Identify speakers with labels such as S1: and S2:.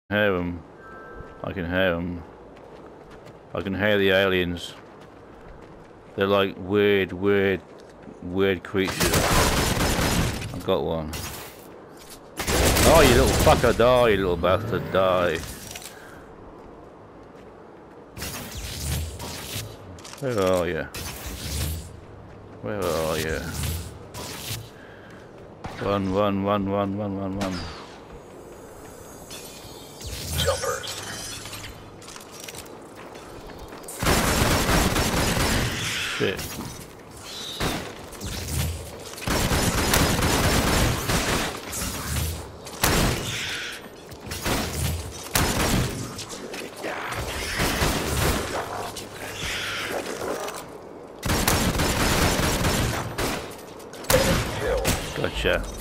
S1: hear them. I can hear them. I can hear the aliens. They're like weird creatures. I've got one. Oh, you little fucker, die, you little bastard, die. Where are you? Where are you? Run.
S2: Jumpers.
S1: Shit. Gotcha.